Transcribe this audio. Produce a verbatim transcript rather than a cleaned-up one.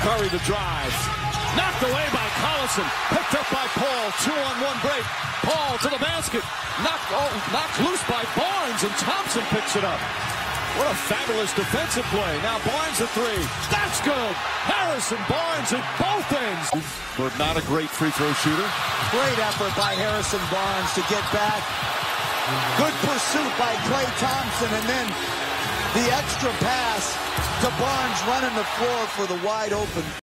Curry the drive. Knocked away by Collison. Picked up by Paul. Two on one break. Paul to the basket. Knocked, oh, knocked loose by Barnes, and Thompson picks it up. What a fabulous defensive play. Now Barnes at three. That's good. Harrison Barnes at both ends. But not a great free throw shooter. Great effort by Harrison Barnes to get back. Good pursuit by Klay Thompson, and then the extra pass to Barnes running the floor for the wide open.